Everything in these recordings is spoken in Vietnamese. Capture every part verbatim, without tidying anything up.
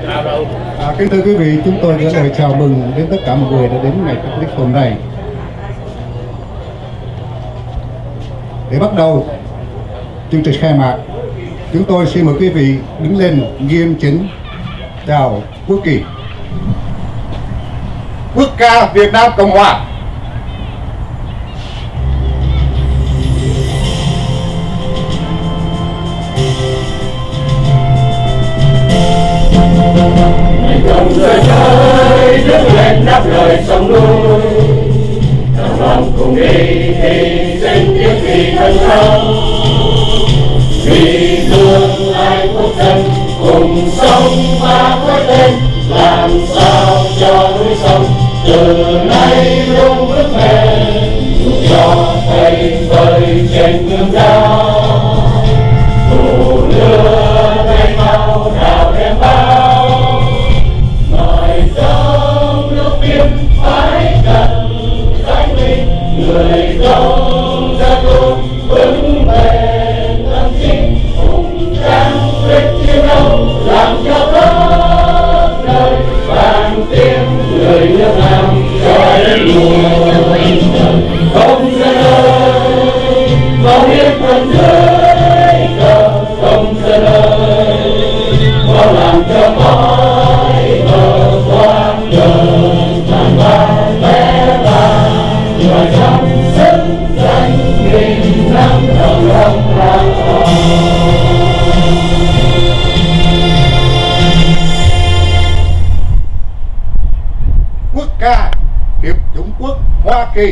À, kính thưa quý vị, chúng tôi gửi lời chào mừng đến tất cả mọi người đã đến ngày Catholic hôm nay. Để bắt đầu chương trình khai mạc, chúng tôi xin mời quý vị đứng lên nghiêm chỉnh chào quốc kỳ. Quốc ca Việt Nam Cộng Hòa. Đồng trời trời nước lên đáp lời sông núi, đồng lòng cùng đi hy sinh những vì thân thân, vì thương ai quốc dân cùng sống và quyết lên, làm sao cho núi sông từ nay luôn vững bền, cho tay vơi trên gương đao, thủ lửa tay mau đào đem bao. Phải cần cánh linh người công ra luôn vững bền tâm chính, cùng trang quyết chiến đấu làm cho khắp nơi vang tiếng người nước Nam cho đến mùa công dân ơi, có biết thân dưới cờ công dân ơi, có làm cho mãi bờ quang đời bé vàng và trong sức danh nghìn năm đồng lòng lang Quốc ca Hiệp chủng quốc Hoa Kỳ.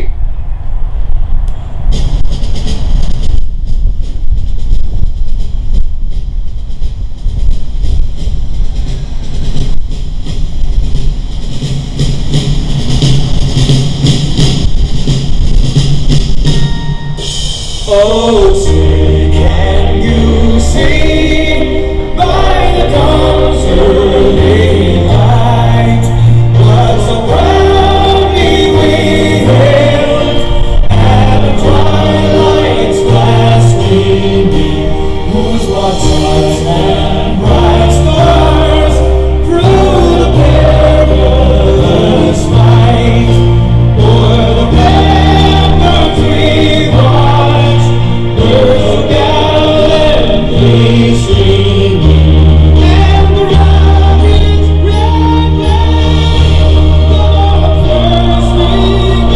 Oh, say, can you see by the dawn's early light what so proudly we hailed at the twilight's last gleaming, whose watchers and bright stars through the perilous fight o'er the ramparts we watched. So gallantly singing, and the rocket's red flame, the bursting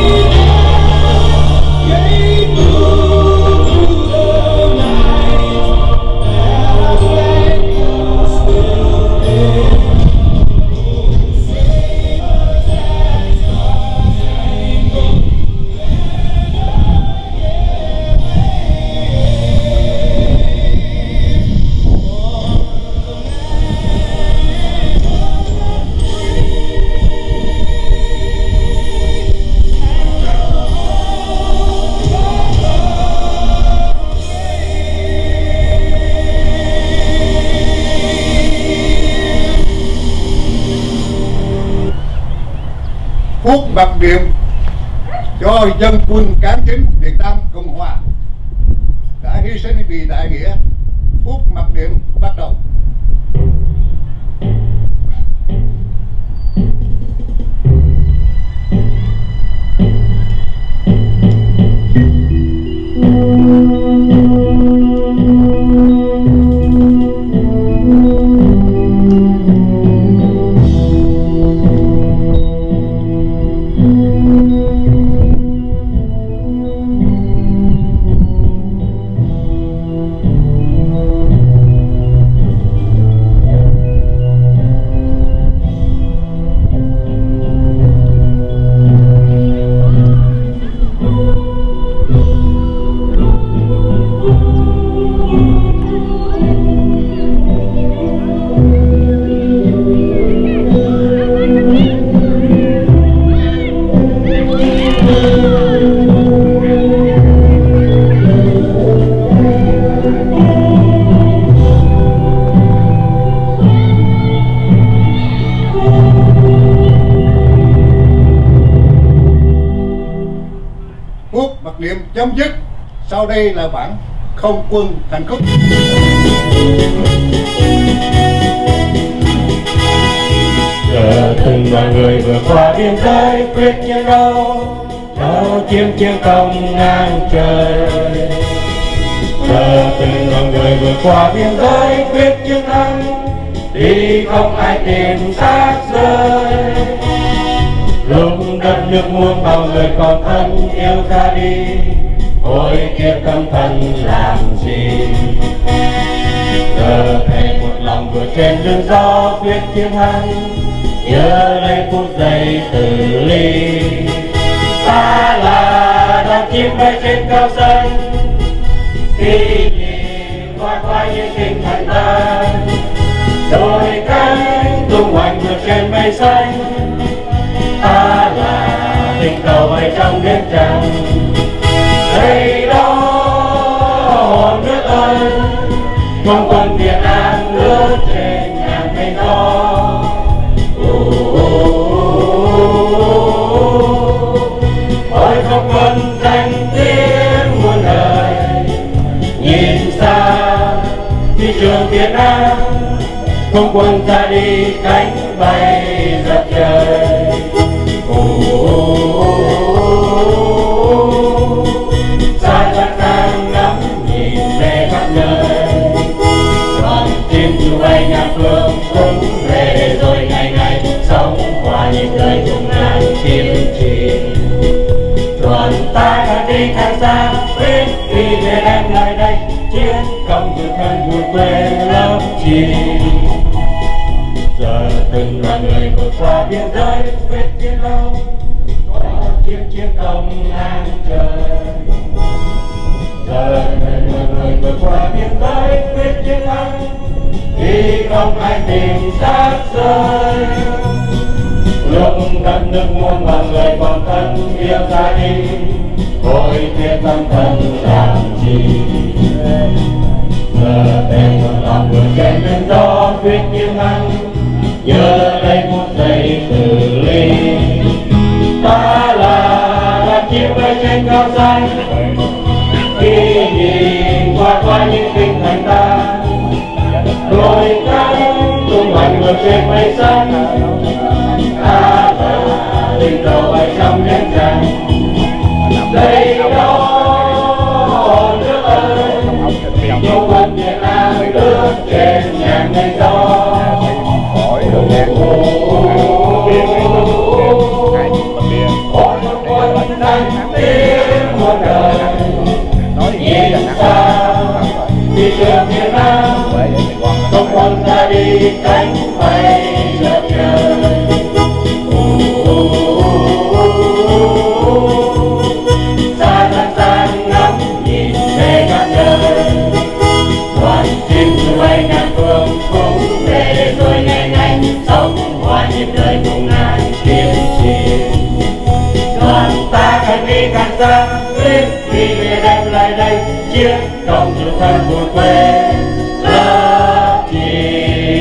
air, gave move through the night, as echoes still there. Sailors and stars jangled, Phút mặc niệm cho dân quân cán chính Việt Nam Cộng Hòa đã hy sinh vì đại nghĩa. Phút mặc niệm bắt đầu. Mặc niệm chấm dứt. Sau đây là bản không quân thành khúc. Giờ từng đoàn người vượt qua biên giới quyết chiến đấu, đấu chiếm chiến công ngang trời. Giờ từng đoàn người vượt qua biên giới quyết chiến thắng, đi không ai tìm xác rơi. Lúc đất nước muôn bao người còn thân yêu ra đi, ôi tiếc tâm thân làm gì. Giờ thề một lòng vượt trên đường gió quyết chiến thắng, nhớ lấy phút giây từ ly. Ta là đàn chim bay trên cao xanh, khi nhìn qua qua những tinh thần ta, đôi cánh tung hoành vượt trên mây xanh. Ta là tình cầu bay trong đêm trăng, đây đó hồn nước ơi, không quân Việt Nam lướt trên ngàn mây gió. Ôi không quân danh tiếng muôn đời, nhìn xa phi trường Việt Nam, không quân ra đi cánh bay dập trời. Xa xa sang ngắm nhìn về khắp nơi, đoàn chim chu bay nhà phương cũng về rồi ngày ngày sống qua những đời cùng ngàn kiếm chìm. Đoàn ta càng đi càng xa quyết khi về đem lại đây chiến công từ thân buồn quê lắm chi. Giờ từng đoàn người vượt qua biên giới quyết chiến đấu, chiến chiến công ngang trời. Giờ từng đoàn người vượt qua biên giới quyết chiến thắng, khi không ai tìm xác rơi. Lúc đất nước muôn vàn người còn thân yêu ra đi, ôi tiếc tâm thân làm chi. Giờ thêm một lòng vượt trên đường gió quyết chiến thắng, nhớ lấy phút giây từ ly. Ta là đàn chim bay trên cao xanh, khi nhìn qua qua những tinh thành ta, đôi cánh tung hoành vượt trên mây xanh. Ta là tình đầu bay trong đêm trăng, đây đó hồn nước ơi, không quân Việt Nam lướt trên ngàn mây gió. Ôi không quân danh tiếng muôn đời, nhìn xa phi trường Việt Nam, không quân ra đi cánh bay dập trời. Xa xa sang ngắm nhìn về khắp nơi, đoàn chim chu bay ngàn phương cũng về rồi ngày ngày sống hòa nhịp đời cùng ngàn kiếm chìm. Đoàn ta càng đi càng xa quyết khi về đem lại đây chiến công từ thân buồn quê lắm chi.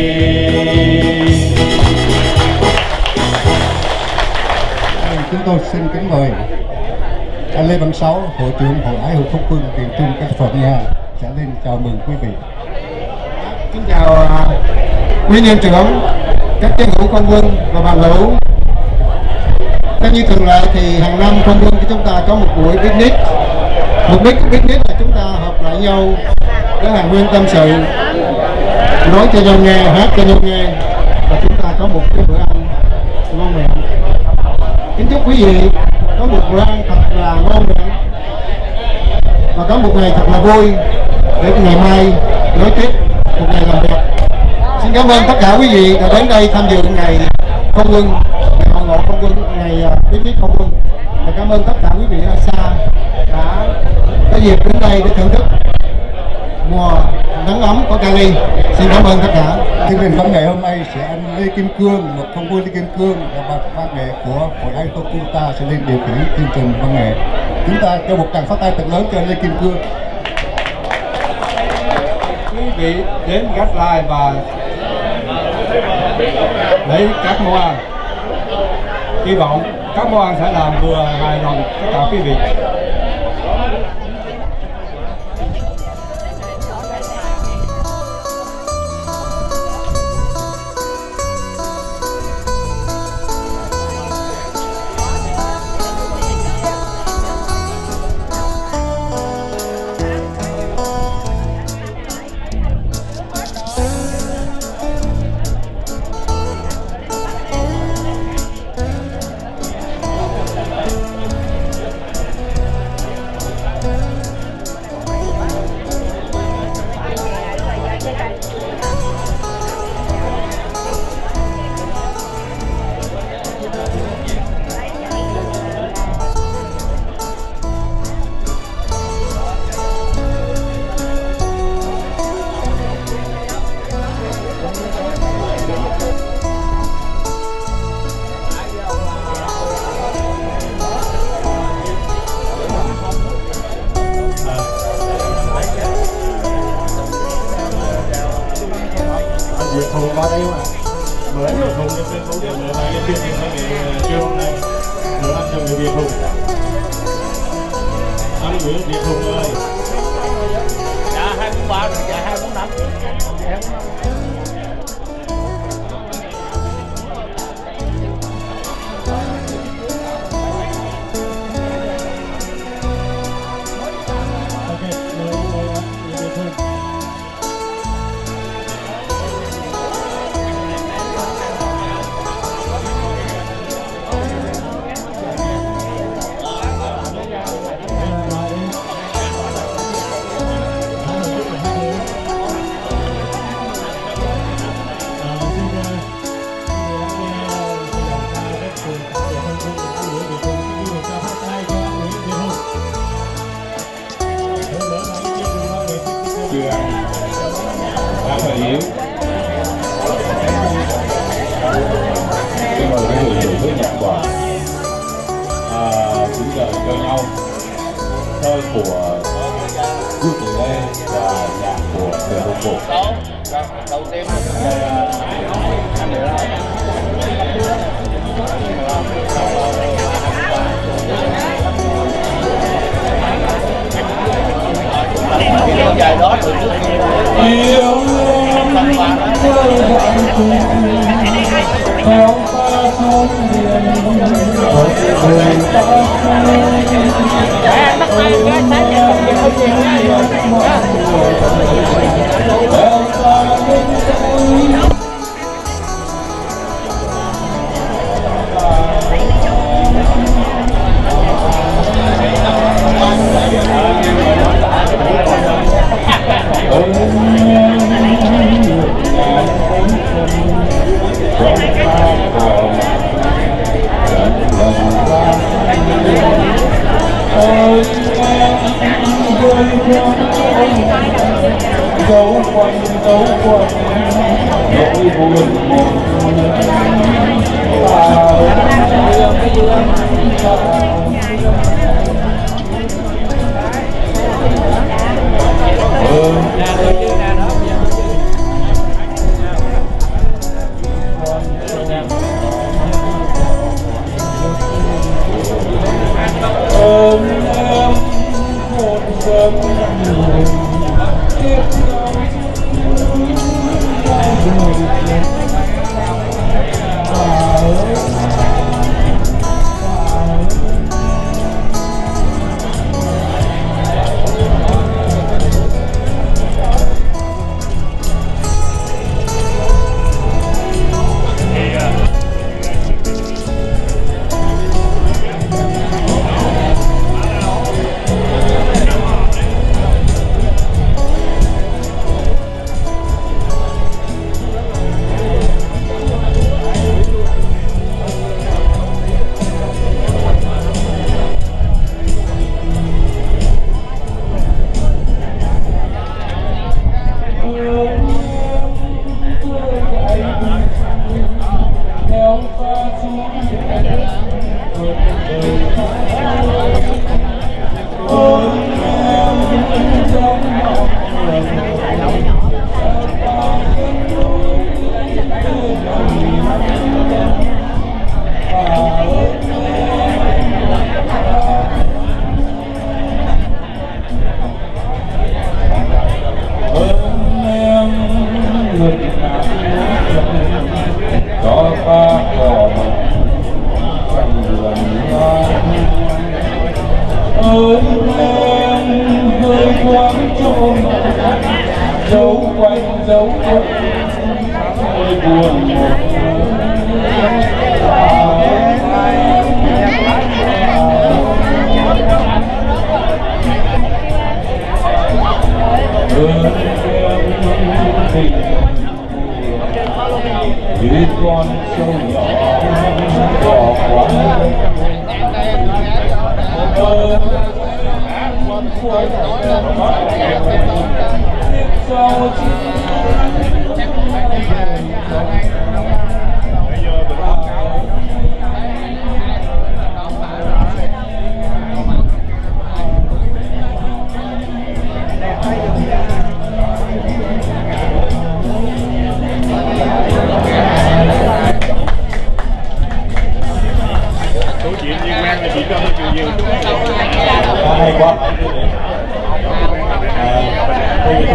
Chúng tôi xin kính mời anh Lê Văn Sáu, hội trưởng Hội Ái Hữu Không Quân miền Trung California sẽ lên chào mừng quý vị. Kính chào quý niên trưởng, các chiến hữu không quân và bạn hữu. Theo như thường lệ thì hàng năm không quân của chúng ta có một buổi picnic. Mục đích của picnic là chúng ta hợp lại nhau để hàng nguyên tâm sự, nói cho nhau nghe, hát cho nhau nghe, và chúng ta có một cái bữa ăn ngon miệng. Kính chúc quý vị có một bữa ăn thật là ngon miệng và có một ngày thật là vui để ngày mai nói tiếp một ngày làm việc. Xin cảm ơn tất cả quý vị đã đến đây tham dự ngày không quân, ngày hội ngộ không quân, ngày picnic không quân. Và cảm ơn tất cả quý vị ở xa đã có dịp đến đây để thưởng thức mùa nắng ấm của Cali. Xin cảm ơn tất cả. Chương trình văn nghệ hôm nay sẽ anh Lê Kim Cương, một không quân Lê Kim Cương và ban văn nghệ của Hội Ái Hữu Không ta sẽ lên điều khiển chương trình văn nghệ. Chúng ta cho một tràng phát tay thật lớn cho anh Lê Kim Cương. Quý vị đến Gác Lai và lấy các món ăn. Hy vọng các món ăn sẽ làm vừa hài lòng tất cả quý vị. với anh Việt Hùng lên sân khấu điểm lửa bài liên tiên thì người kêu hôm nay lửa ăn cho người Việt Hùng. Ăn người Việt Hùng ơi. Dạ hai bốn ba rồi, dạ hai bốn năm. Dạ hai bốn năm. Chưa ăn khá là yếu. Xin mời các người với nhạc quả à, cũng giờ cho nhau thơ của Quốc Tử Lê và nhạc của Trần Đông Bộ. Đầu tiên dài đó từ trước yêu em với bạn cùng theo ta xuống biển người ta dấu quanh dấu quanh nỗi buồn một ơn em một sớm tiếp dấu quanh dấu quanh ôi buồn một như con sông nhỏ bỏ qua con cuối sau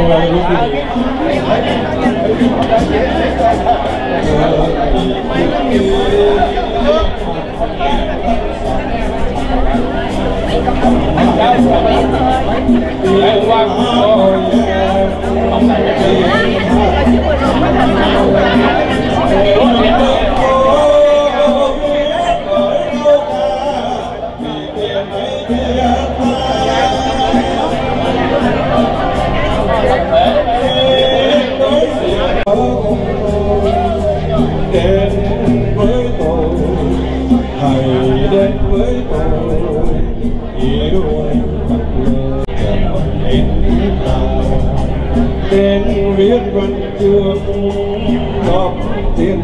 Tên viết văn chương đọc tiếng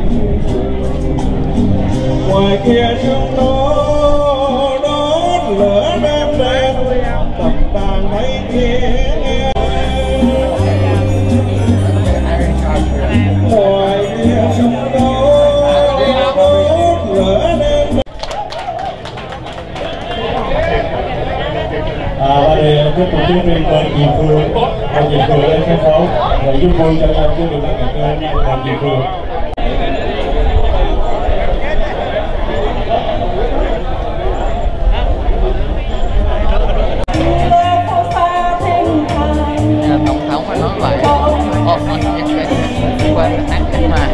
ngoài kia chúng nó đón lửa đêm đêm tập đàn thấy tiếng ngoài kia chúng nó đón lửa đêm. À, và để tiếp tục chương trình mời chị Phương, mời chị Phương lên sân khấu để giúp vui cho nhau chương trình các bạn mời chị Phương. Tổng thống phải nói lại ồ quên hát hết mà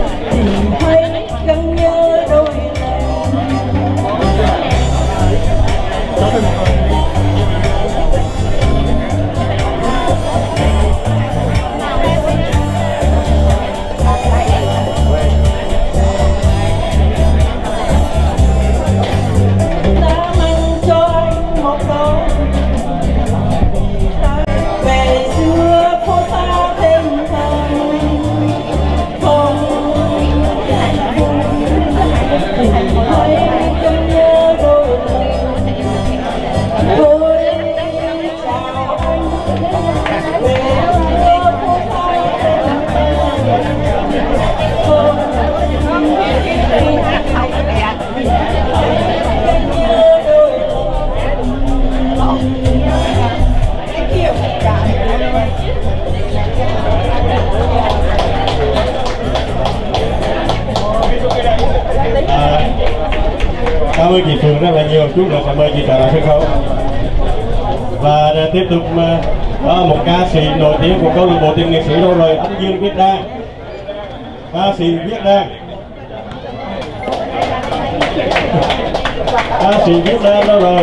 cảm ơn chị Phương rất là nhiều. Chút nữa sẽ mời chị trở lại sân khấu và tiếp tục đó một ca sĩ nổi tiếng của câu lạc bộ tiền nghệ sĩ đâu rồi, anh Dương Viết Đan, ca sĩ Viết Đan, ca sĩ Viết Đan đâu rồi.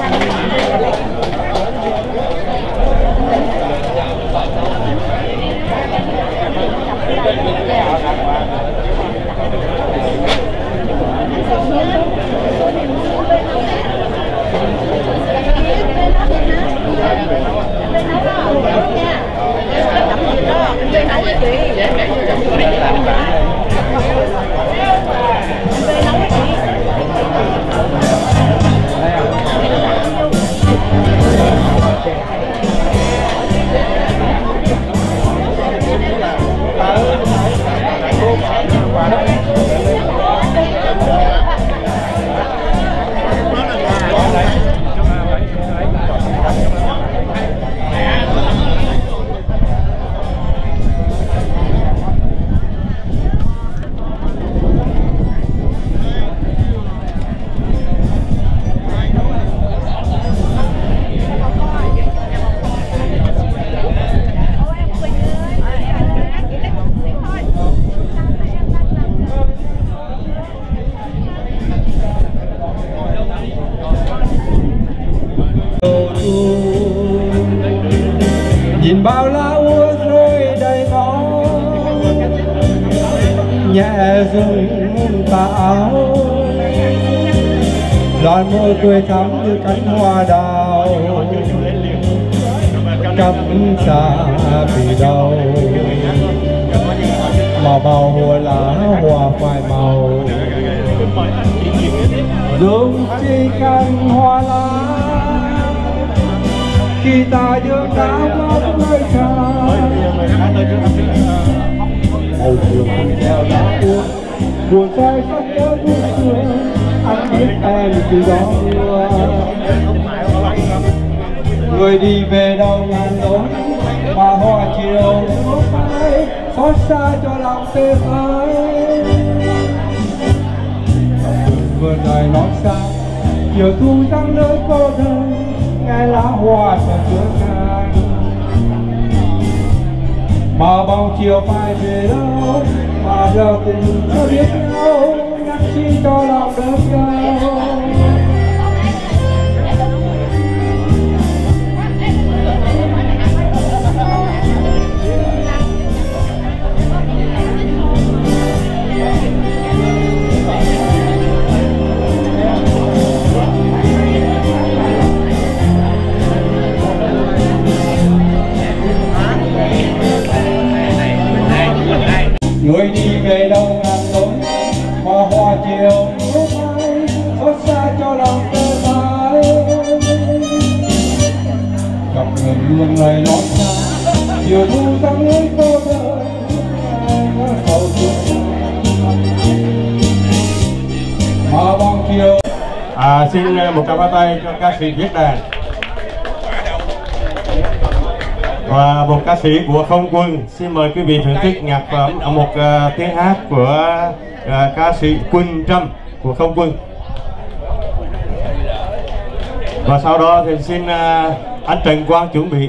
Nhìn bao lá úa rơi đầy ngõ, nhẹ rung tà áo, làn môi tươi thắm như cánh hoa đào, cắm xa vì đâu, màu màu hoa lá hoa phai màu, dung chi cánh hoa lá. Khi ta dương đáo ngóng nơi xa, màu trường theo lá buồn, buồn say khóc nhớ buồn xưa, anh biết em từ đó mưa. Người đi về đâu ngàn lối, mà hoa chiều nước mãi xót xa cho lòng tê phái. Vườn đời non xa chiều thu răng nơi cô đơn, nghe lá hoa chợt chứa ngang. Mà bao chiều phải về đâu, mà giờ tình chưa biết nhau, nhắc chi cho lòng đớn nhau. Người đi về đâu ngàn lối, mà hoa chiều nước mãi xót xa cho lòng tơ tái. Gặp người luôn lời nói xa, chiều thu răng lưới cô đơn, cầu thương mà bao chiều. À, xin một tràng pháo tay cho ca sĩ viết đàn và một ca sĩ của Không Quân. Xin mời quý vị thưởng thức nhạc phẩm một uh, tiếng hát của uh, ca sĩ Quỳnh Trâm của Không Quân. Và sau đó thì xin uh, anh Trần Quang chuẩn bị.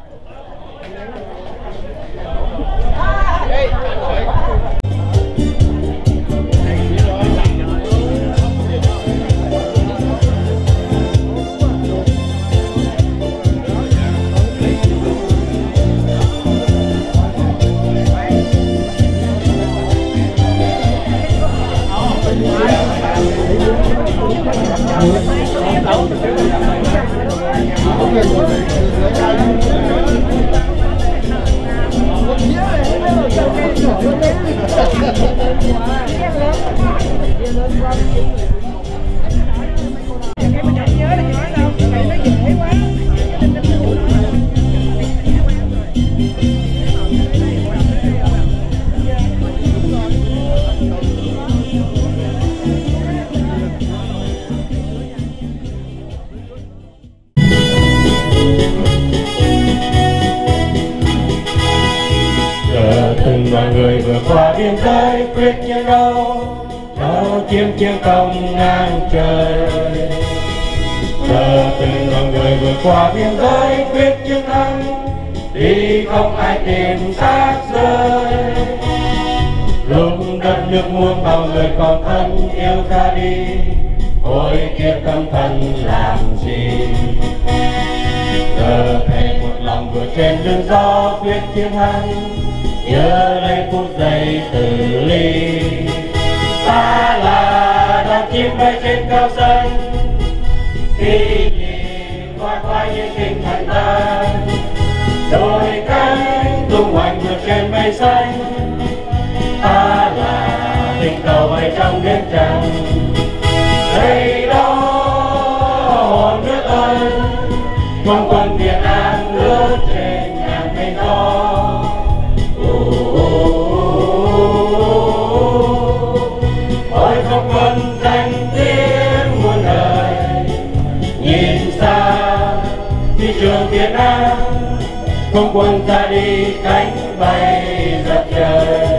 Mọi người vừa qua biên giới quyết chiến đấu, đấu chiếm chiến công ngang trời. Giờ từng mọi người vừa qua biên giới quyết chiến thắng, đi không ai tìm xác rơi. Lúc đất nước muôn bao người còn thân yêu ra đi, ôi kiếp tâm thần làm gì. Giờ thề một lòng vừa trên đường gió quyết chiến thắng, nhớ lấy phút giây từ ly. Ta là đàn chim bay trên cao xanh, khi nhìn qua qua những kinh thành ta, đôi cánh tung hoành vượt trên mây xanh. Ta là tình cầu bay trong đêm trăng, đây đó hồn nước ơi, không quân Việt Nam lướt trên ngàn mây gió. Ôi không quân danh tiếng muôn đời, nhìn xa phi trường Việt Nam, không quân ra đi cánh bay dập trời.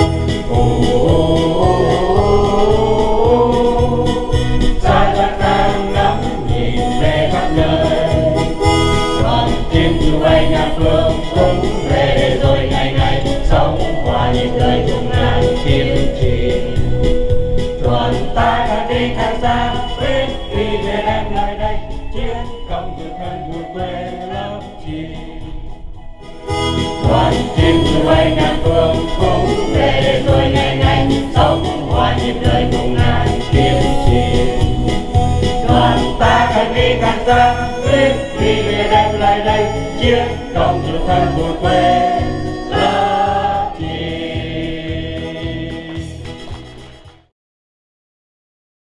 Xa xa sang ngắm nhìn về khắp nơi, đoàn chim chu bay ngàn phương cũng về rồi ngày ngày sống qua những đời cùng ngàn kiếp trì. Đoàn ta càng đi càng xa, quyết vì về đem lại đây chiến công vượt thân vượt quê lớp chi. Đoàn chim chu bay ngàn phương cũng về rồi ngày ngày sống qua những đời cùng ngàn kiếp trì. Đoàn ta càng đi càng xa, quyết vì về đem lại đây chiến công vượt thân vượt quê